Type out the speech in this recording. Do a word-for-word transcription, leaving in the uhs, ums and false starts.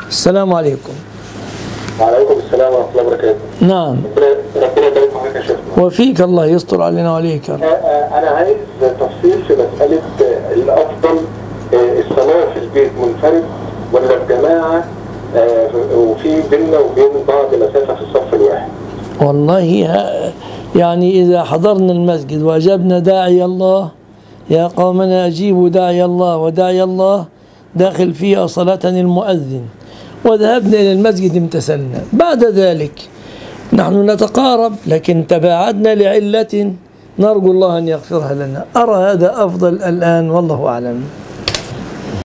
السلام عليكم. وعليكم السلام ورحمة الله وبركاته. نعم. ربنا يبارك فيك يا شيخنا. وفيك الله يستر علينا وعليك. أنا عايز تفصيل في مسألة الأفضل الصلاة في البيت منفرد ولا في جماعة وفي بيننا وبين بعض مسافة في الصف الواحد؟ والله يعني إذا حضرنا المسجد وأجبنا داعي الله يا قومنا أجيبوا داعي الله وداعي الله داخل فيها صلاة المؤذن، وذهبنا إلى المسجد امتثلنا. بعد ذلك نحن نتقارب لكن تباعدنا لعلة نرجو الله أن يغفرها لنا. أرى هذا أفضل الآن والله أعلم.